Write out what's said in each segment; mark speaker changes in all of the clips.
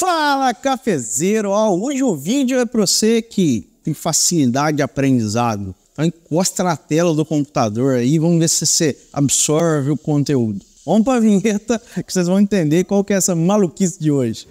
Speaker 1: Fala, cafezeiro! Hoje o vídeo é para você que tem facilidade de aprendizado. Então encosta na tela do computador aí, vamos ver se você absorve o conteúdo. Vamos para a vinheta que vocês vão entender qual que é essa maluquice de hoje.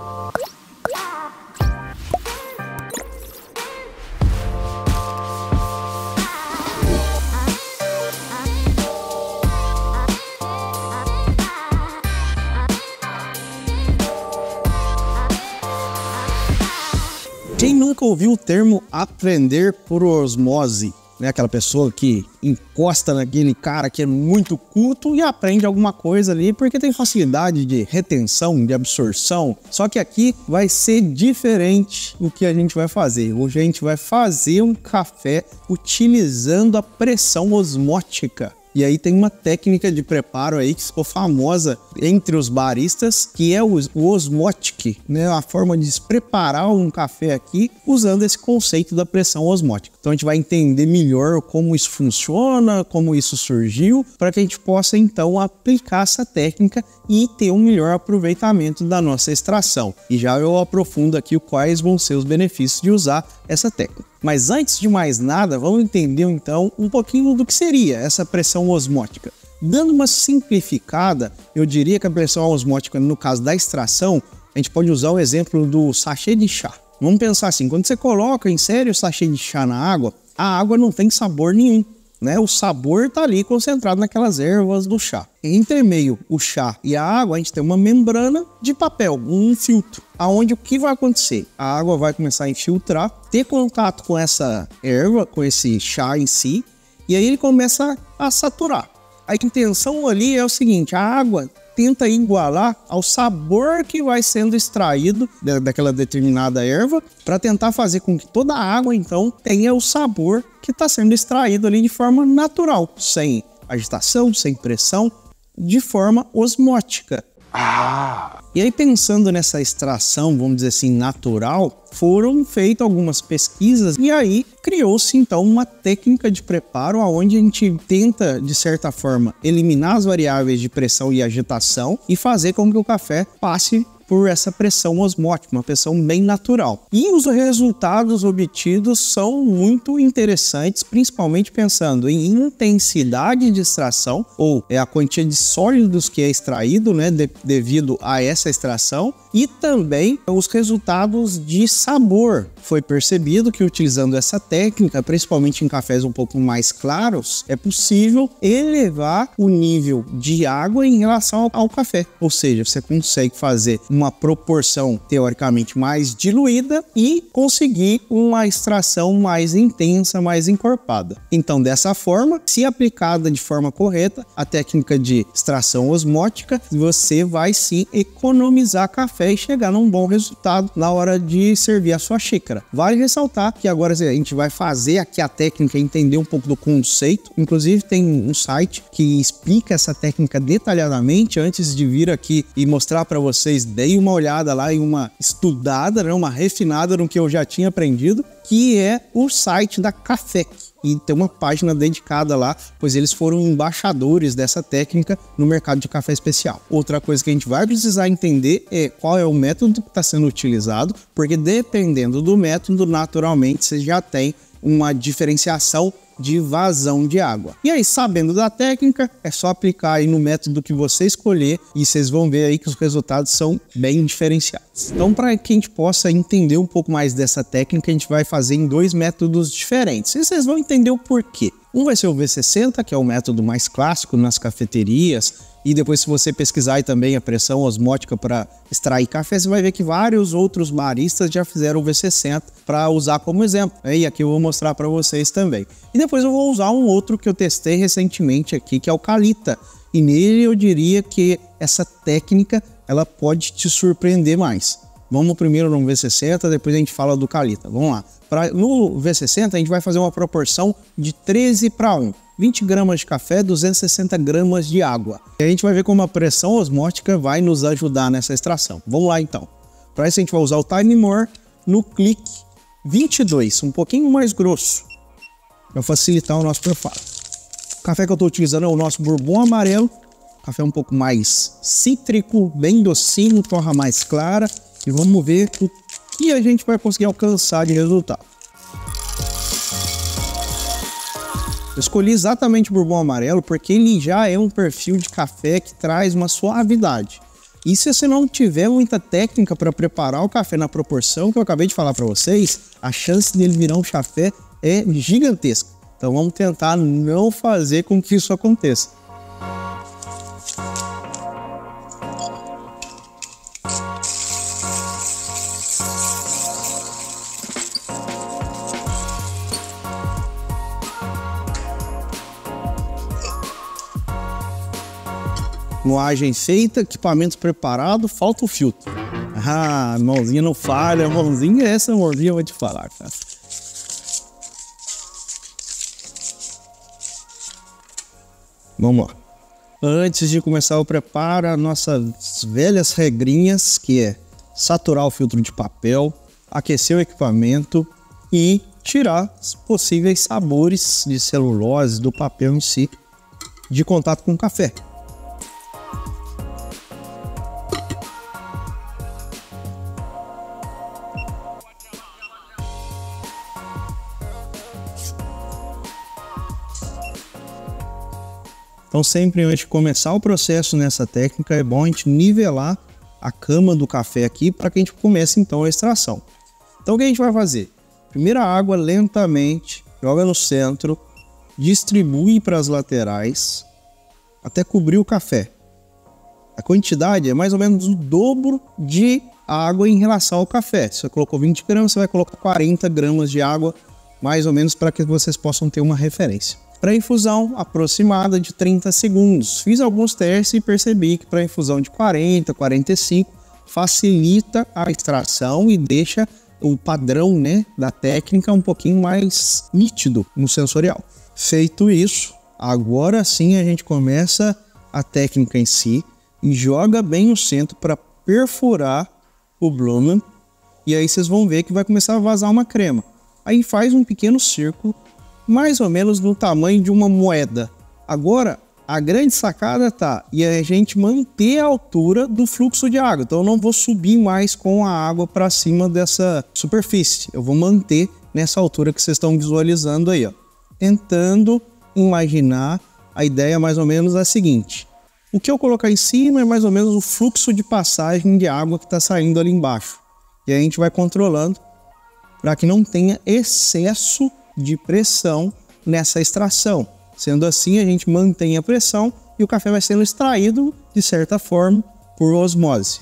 Speaker 1: Quem nunca ouviu o termo aprender por osmose? Né? Aquela pessoa que encosta naquele cara que é muito culto e aprende alguma coisa ali porque tem facilidade de retenção, de absorção. Só que aqui vai ser diferente o que a gente vai fazer. Hoje a gente vai fazer um café utilizando a pressão osmótica. E aí tem uma técnica de preparo aí que ficou famosa entre os baristas, que é o osmotic, né? A forma de se preparar um café aqui usando esse conceito da pressão osmótica. Então a gente vai entender melhor como isso funciona, como isso surgiu, para que a gente possa então aplicar essa técnica e ter um melhor aproveitamento da nossa extração. E já eu aprofundo aqui quais vão ser os benefícios de usar essa técnica. Mas antes de mais nada, vamos entender então um pouquinho do que seria essa pressão osmótica. Dando uma simplificada, eu diria que a pressão osmótica, no caso da extração, a gente pode usar o exemplo do sachê de chá. Vamos pensar assim, quando você coloca, insere o sachê de chá na água, a água não tem sabor nenhum, né? O sabor está ali concentrado naquelas ervas do chá. Entre meio o chá e a água, a gente tem uma membrana de papel, um filtro, aonde o que vai acontecer? A água vai começar a infiltrar, ter contato com essa erva, com esse chá em si, e aí ele começa a saturar. A intenção ali é o seguinte, a água tenta igualar ao sabor que vai sendo extraído daquela determinada erva, para tentar fazer com que toda a água, então, tenha o sabor que está sendo extraído ali de forma natural, sem agitação, sem pressão, de forma osmótica. E aí, pensando nessa extração, vamos dizer assim, natural, foram feitas algumas pesquisas e aí criou-se então uma técnica de preparo onde a gente tenta, de certa forma, eliminar as variáveis de pressão e agitação e fazer com que o café passe por essa pressão osmótica, uma pressão bem natural. E os resultados obtidos são muito interessantes, principalmente pensando em intensidade de extração, ou a quantia de sólidos que é extraído, né, devido a essa extração, e também os resultados de sabor. Foi percebido que utilizando essa técnica, principalmente em cafés um pouco mais claros, é possível elevar o nível de água em relação ao café. Ou seja, você consegue fazer uma proporção teoricamente mais diluída e conseguir uma extração mais intensa, mais encorpada. Então, dessa forma, se aplicada de forma correta, a técnica de extração osmótica, você vai sim economizar café e chegar num bom resultado na hora de servir a sua xícara. Vale ressaltar que agora a gente vai fazer aqui a técnica e entender um pouco do conceito. Inclusive tem um site que explica essa técnica detalhadamente. Antes de vir aqui e mostrar para vocês, dei uma olhada lá e uma estudada, né, uma refinada no que eu já tinha aprendido, que é o site da Cafec. E tem uma página dedicada lá, pois eles foram embaixadores dessa técnica no mercado de café especial. Outra coisa que a gente vai precisar entender é qual é o método que está sendo utilizado, porque dependendo do método, naturalmente você já tem uma diferenciação de vazão de água. E aí, sabendo da técnica, é só aplicar aí no método que você escolher e vocês vão ver aí que os resultados são bem diferenciados. Então, para que a gente possa entender um pouco mais dessa técnica, a gente vai fazer em dois métodos diferentes. E vocês vão entender o porquê. Um vai ser o V60, que é o método mais clássico nas cafeterias, e depois, se você pesquisar aí também a pressão osmótica para extrair café, você vai ver que vários outros baristas já fizeram o V60 para usar como exemplo. E aqui eu vou mostrar para vocês também. E depois eu vou usar um outro que eu testei recentemente aqui, que é o Kalita. E nele eu diria que essa técnica ela pode te surpreender mais. Vamos primeiro no V60, depois a gente fala do Kalita. Vamos lá. No V60 a gente vai fazer uma proporção de 13:1. 20 gramas de café, 260 gramas de água. E a gente vai ver como a pressão osmótica vai nos ajudar nessa extração. Vamos lá então. Para isso a gente vai usar o Time More no clique 22, um pouquinho mais grosso, para facilitar o nosso preparo. O café que eu estou utilizando é o nosso Bourbon amarelo. Café um pouco mais cítrico, bem docinho, torra mais clara. e vamos ver o que a gente vai conseguir alcançar de resultado. Eu escolhi exatamente o Bourbon amarelo porque ele já é um perfil de café que traz uma suavidade. E se você não tiver muita técnica para preparar o café na proporção que eu acabei de falar para vocês, a chance dele virar um chafé é gigantesca. Então vamos tentar não fazer com que isso aconteça. Moagem feita, equipamento preparado, falta o filtro. Ah, mãozinha não falha, mãozinha, essa mãozinha eu vou te falar, cara. Vamos lá. Antes de começar o preparo, as nossas velhas regrinhas, que é saturar o filtro de papel, aquecer o equipamento e tirar os possíveis sabores de celulose do papel em si de contato com o café. Então sempre antes de começar o processo nessa técnica é bom a gente nivelar a cama do café aqui para que a gente comece então a extração. Então o que a gente vai fazer? Primeiro a água lentamente, joga no centro, distribui para as laterais até cobrir o café. A quantidade é mais ou menos o dobro de água em relação ao café. Se você colocou 20 gramas, você vai colocar 40 gramas de água mais ou menos para que vocês possam ter uma referência. Para infusão aproximada de 30 segundos. Fiz alguns testes e percebi que para infusão de 40, 45 facilita a extração e deixa o padrão, né, da técnica um pouquinho mais nítido no sensorial. Feito isso, agora sim a gente começa a técnica em si e joga bem no centro para perfurar o Blumen. E aí vocês vão ver que vai começar a vazar uma crema. Aí faz um pequeno círculo mais ou menos do tamanho de uma moeda. Agora, a grande sacada tá e a gente manter a altura do fluxo de água. Então eu não vou subir mais com a água para cima dessa superfície. Eu vou manter nessa altura que vocês estão visualizando aí, ó. Tentando imaginar, a ideia mais ou menos é a seguinte. O que eu colocar em cima é mais ou menos o fluxo de passagem de água que está saindo ali embaixo. E aí a gente vai controlando para que não tenha excesso de pressão nessa extração. Sendo assim, a gente mantém a pressão e o café vai sendo extraído, de certa forma, por osmose.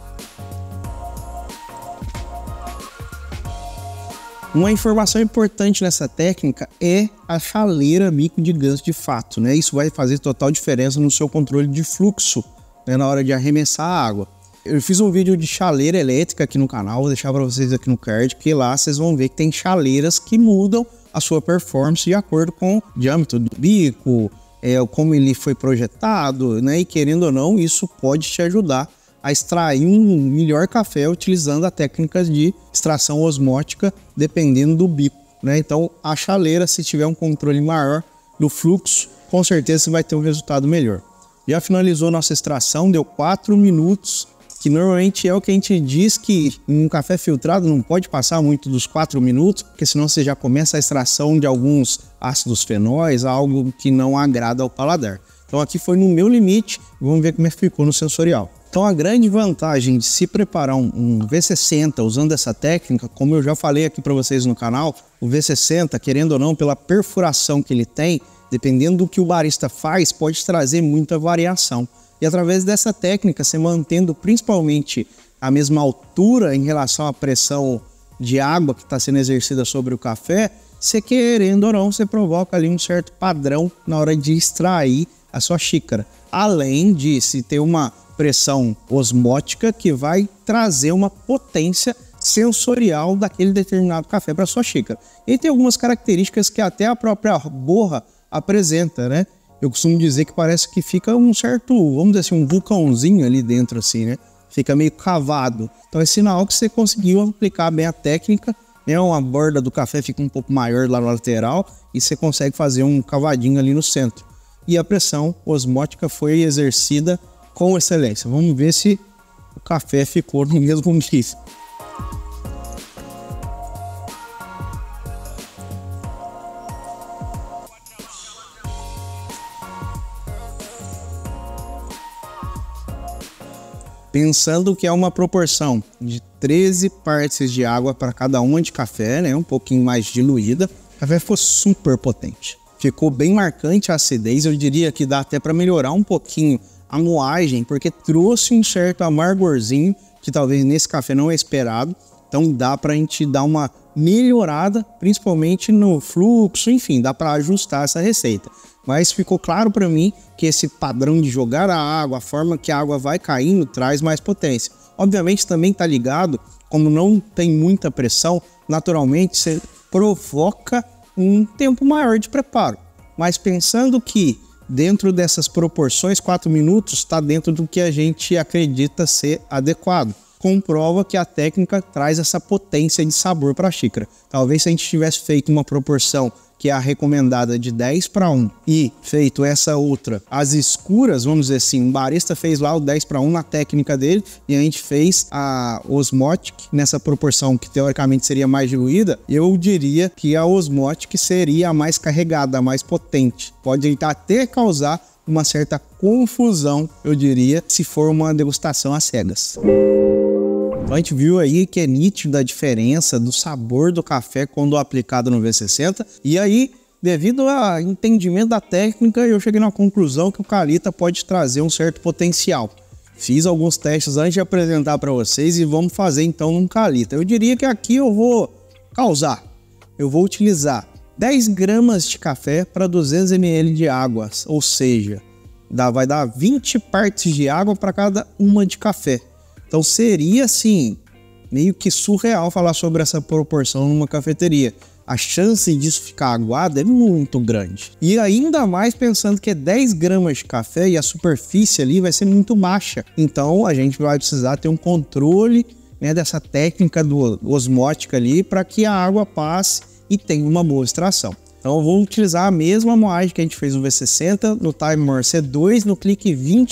Speaker 1: Uma informação importante nessa técnica é a chaleira bico de gancho de fato, né? Isso vai fazer total diferença no seu controle de fluxo, né, na hora de arremessar a água. Eu fiz um vídeo de chaleira elétrica aqui no canal, vou deixar para vocês aqui no card, que lá vocês vão ver que tem chaleiras que mudam a sua performance de acordo com o diâmetro do bico, como ele foi projetado, né? E querendo ou não, isso pode te ajudar a extrair um melhor café utilizando a técnica de extração osmótica, dependendo do bico, né? Então a chaleira, se tiver um controle maior do fluxo, com certeza você vai ter um resultado melhor. Já finalizou nossa extração, deu 4 minutos, que normalmente é o que a gente diz que um café filtrado não pode passar muito dos 4 minutos, porque senão você já começa a extração de alguns ácidos fenóis, algo que não agrada ao paladar. Então aqui foi no meu limite, vamos ver como é que ficou no sensorial. Então a grande vantagem de se preparar um V60 usando essa técnica, como eu já falei aqui para vocês no canal, o V60, querendo ou não, pela perfuração que ele tem, dependendo do que o barista faz, pode trazer muita variação. E através dessa técnica, você mantendo principalmente a mesma altura em relação à pressão de água que está sendo exercida sobre o café, você querendo ou não, você provoca ali um certo padrão na hora de extrair a sua xícara. Além de se ter uma pressão osmótica que vai trazer uma potência sensorial daquele determinado café para sua xícara. E tem algumas características que até a própria borra apresenta, né? Eu costumo dizer que parece que fica um certo, vamos dizer assim, um vulcãozinho ali dentro assim, né? Fica meio cavado. Então é sinal que você conseguiu aplicar bem a técnica, né? A borda do café fica um pouco maior lá na lateral e você consegue fazer um cavadinho ali no centro. E a pressão osmótica foi exercida com excelência. Vamos ver se o café ficou no mesmo nível. Pensando que é uma proporção de 13 partes de água para cada uma de café, né? Um pouquinho mais diluída. O café ficou super potente. Ficou bem marcante a acidez. Eu diria que dá até para melhorar um pouquinho a moagem, porque trouxe um certo amargorzinho que talvez nesse café não é esperado. Então dá para a gente dar uma melhorada, principalmente no fluxo, enfim, dá para ajustar essa receita. Mas ficou claro para mim que esse padrão de jogar a água, a forma que a água vai caindo, traz mais potência. Obviamente também está ligado, como não tem muita pressão, naturalmente você provoca um tempo maior de preparo. Mas pensando que dentro dessas proporções, 4 minutos está dentro do que a gente acredita ser adequado. Comprova que a técnica traz essa potência de sabor para a xícara. Talvez se a gente tivesse feito uma proporção que é a recomendada de 10:1 e feito essa outra, as escuras, vamos dizer assim, o barista fez lá o 10:1 na técnica dele e a gente fez a Osmotic nessa proporção que teoricamente seria mais diluída, eu diria que a Osmotic seria a mais carregada, a mais potente. Pode até causar uma certa confusão, eu diria, se for uma degustação às cegas. Então a gente viu aí que é nítida a diferença do sabor do café quando aplicado no V60. E aí, devido ao entendimento da técnica, eu cheguei na conclusão que o Kalita pode trazer um certo potencial. Fiz alguns testes antes de apresentar para vocês e vamos fazer então num Kalita. Eu diria que aqui eu vou causar. Eu vou utilizar 10 gramas de café para 200 ml de água. Ou seja, vai dar 20 partes de água para cada uma de café. Então seria assim, meio que surreal falar sobre essa proporção numa cafeteria. A chance disso ficar aguado é muito grande. E ainda mais pensando que é 10 gramas de café e a superfície ali vai ser muito baixa. Então a gente vai precisar ter um controle, né, dessa técnica do osmótica ali para que a água passe e tenha uma boa extração. Então eu vou utilizar a mesma moagem que a gente fez no V60, no Timer C2, no clique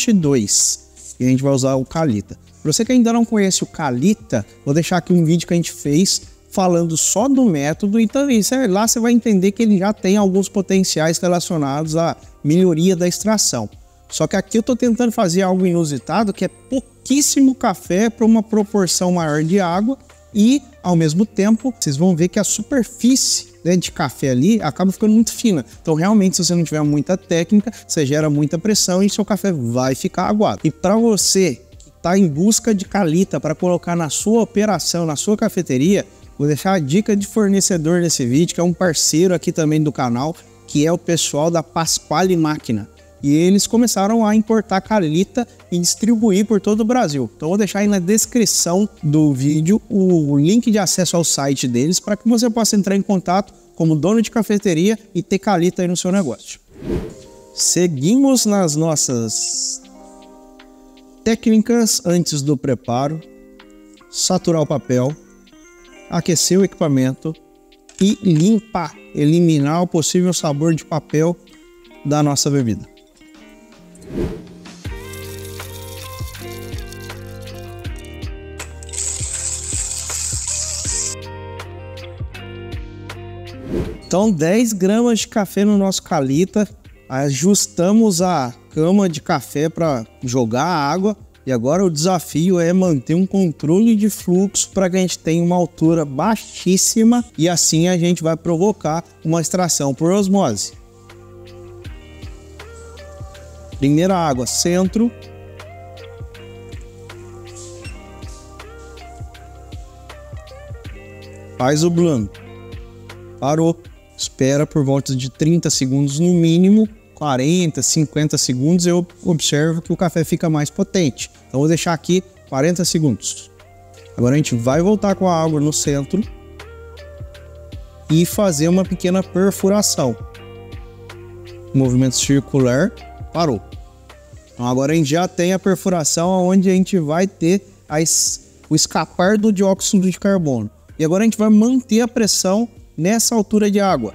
Speaker 1: 22. E a gente vai usar o Kalita. Para você que ainda não conhece o Kalita, vou deixar aqui um vídeo que a gente fez falando só do método e também lá você vai entender que ele já tem alguns potenciais relacionados à melhoria da extração. Só que aqui eu estou tentando fazer algo inusitado, que é pouquíssimo café para uma proporção maior de água e, ao mesmo tempo, vocês vão ver que a superfície, né, de café ali acaba ficando muito fina. Então, realmente, se você não tiver muita técnica, você gera muita pressão e seu café vai ficar aguado. E para você está em busca de Kalita para colocar na sua operação, na sua cafeteria, vou deixar a dica de fornecedor nesse vídeo, que é um parceiro aqui também do canal, que é o pessoal da Pasquale Máquina. E eles começaram a importar Kalita e distribuir por todo o Brasil. Então vou deixar aí na descrição do vídeo o link de acesso ao site deles para que você possa entrar em contato como dono de cafeteria e ter Kalita aí no seu negócio. Seguimos nas nossas técnicas antes do preparo: saturar o papel, aquecer o equipamento e limpar, eliminar o possível sabor de papel da nossa bebida. Então 10 gramas de café no nosso Kalita, ajustamos a cama de café para jogar a água e agora o desafio é manter um controle de fluxo para que a gente tenha uma altura baixíssima e assim a gente vai provocar uma extração por osmose. Primeira água, centro. Faz o blend. Parou. Espera por volta de 30 segundos no mínimo, 40, 50 segundos, eu observo que o café fica mais potente. Então vou deixar aqui 40 segundos. Agora a gente vai voltar com a água no centro e fazer uma pequena perfuração. Movimento circular, parou. Então agora a gente já tem a perfuração onde a gente vai ter o escapar do dióxido de carbono. E agora a gente vai manter a pressão nessa altura de água.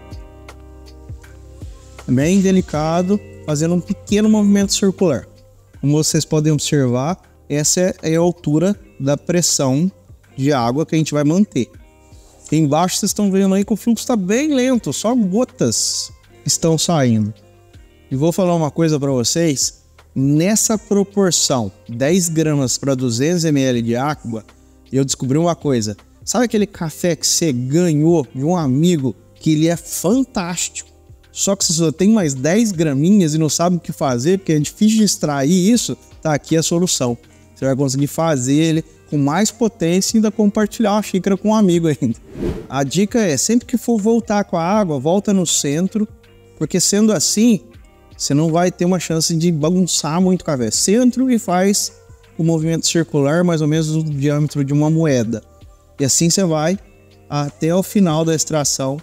Speaker 1: Bem delicado, fazendo um pequeno movimento circular. Como vocês podem observar, essa é a altura da pressão de água que a gente vai manter. E embaixo vocês estão vendo aí que o fluxo está bem lento, só gotas estão saindo. E vou falar uma coisa para vocês, nessa proporção 10 gramas para 200 ml de água, eu descobri uma coisa. Sabe aquele café que você ganhou de um amigo que ele é fantástico, só que você só tem mais 10 graminhas e não sabe o que fazer, porque é difícil de extrair isso? Tá aqui a solução. Você vai conseguir fazer ele com mais potência e ainda compartilhar uma xícara com um amigo ainda. A dica é, sempre que for voltar com a água, volta no centro, porque sendo assim, você não vai ter uma chance de bagunçar muito o café. Centro e faz o movimento circular mais ou menos do diâmetro de uma moeda. E assim você vai até o final da extração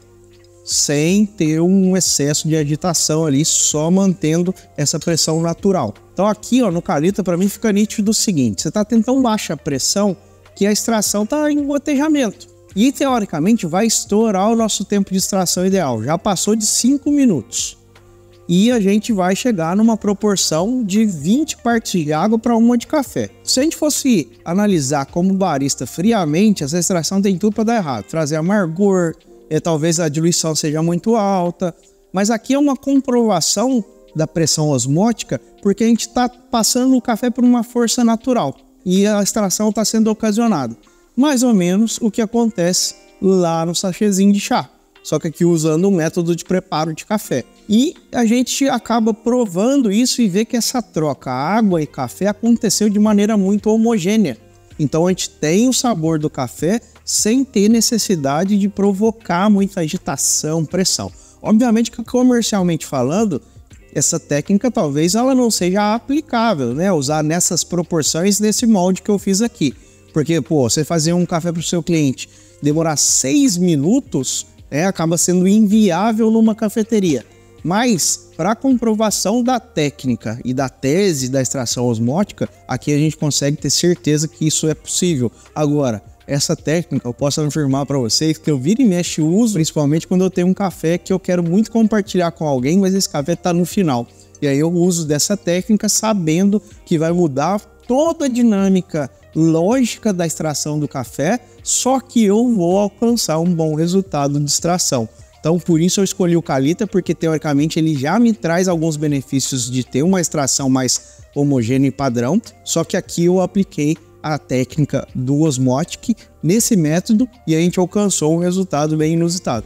Speaker 1: sem ter um excesso de agitação ali, só mantendo essa pressão natural. Então aqui ó, no Kalita para mim fica nítido o seguinte, você está tendo tão baixa pressão que a extração está em gotejamento. E teoricamente vai estourar o nosso tempo de extração ideal, já passou de 5 minutos. E a gente vai chegar numa proporção de 20 partes de água para 1 de café. Se a gente fosse analisar como barista friamente, essa extração tem tudo para dar errado, trazer amargor, talvez a diluição seja muito alta, mas aqui é uma comprovação da pressão osmótica, porque a gente está passando o café por uma força natural e a extração está sendo ocasionada. Mais ou menos o que acontece lá no sachêzinho de chá, só que aqui usando o método de preparo de café. E a gente acaba provando isso e vê que essa troca água e café aconteceu de maneira muito homogênea. Então a gente tem o sabor do café sem ter necessidade de provocar muita agitação, pressão. Obviamente que comercialmente falando, essa técnica talvez ela não seja aplicável, né? Usar nessas proporções nesse molde que eu fiz aqui. Porque, pô, você fazer um café para o seu cliente demorar 6 minutos, acaba sendo inviável numa cafeteria. Mas, para comprovação da técnica e da tese da extração osmótica, aqui a gente consegue ter certeza que isso é possível. Agora, essa técnica eu posso afirmar para vocês que eu vira e mexe uso, principalmente quando eu tenho um café que eu quero muito compartilhar com alguém, mas esse café está no final. E aí eu uso dessa técnica sabendo que vai mudar toda a dinâmica lógica da extração do café, só que eu vou alcançar um bom resultado de extração. Então, por isso eu escolhi o Kalita, porque teoricamente ele já me traz alguns benefícios de ter uma extração mais homogênea e padrão, só que aqui eu apliquei a técnica do Osmotic nesse método e a gente alcançou um resultado bem inusitado.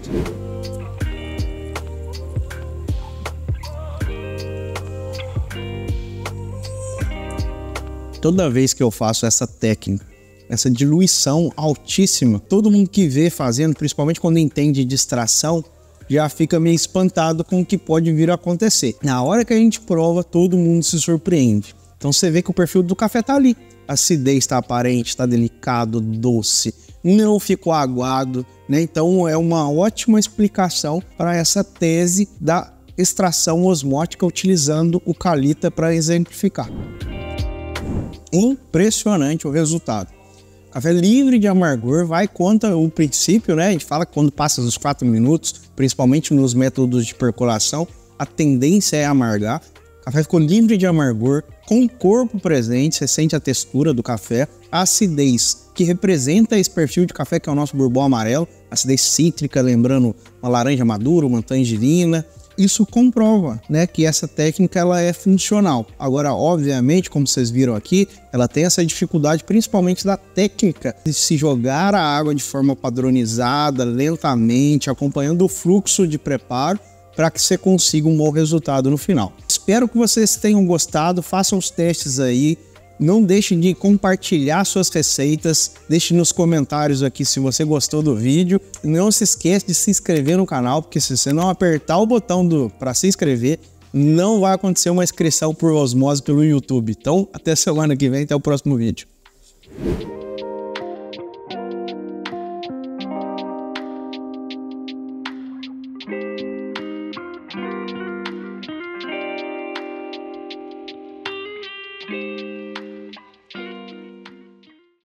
Speaker 1: Toda vez que eu faço essa técnica, essa diluição altíssima, todo mundo que vê fazendo, principalmente quando entende de extração, já fica meio espantado com o que pode vir a acontecer. Na hora que a gente prova, todo mundo se surpreende. Então você vê que o perfil do café tá ali. A acidez está aparente, está delicado, doce, não ficou aguado, né? Então é uma ótima explicação para essa tese da extração osmótica utilizando o Kalita para exemplificar. Impressionante o resultado. Café livre de amargor, vai contra o princípio, né? A gente fala que quando passa dos 4 minutos, principalmente nos métodos de percolação, a tendência é amargar. O café ficou livre de amargor, com corpo presente, você sente a textura do café, a acidez que representa esse perfil de café que é o nosso bourbon amarelo, acidez cítrica, lembrando uma laranja madura, uma tangerina. Isso comprova, né, que essa técnica ela é funcional. Agora, obviamente, como vocês viram aqui, ela tem essa dificuldade principalmente da técnica de se jogar a água de forma padronizada, lentamente, acompanhando o fluxo de preparo para que você consiga um bom resultado no final. Espero que vocês tenham gostado, façam os testes aí. Não deixe de compartilhar suas receitas, deixe nos comentários aqui se você gostou do vídeo. Não se esqueça de se inscrever no canal, porque se você não apertar o botão para se inscrever, não vai acontecer uma inscrição por osmose pelo YouTube. Então, até semana que vem, até o próximo vídeo.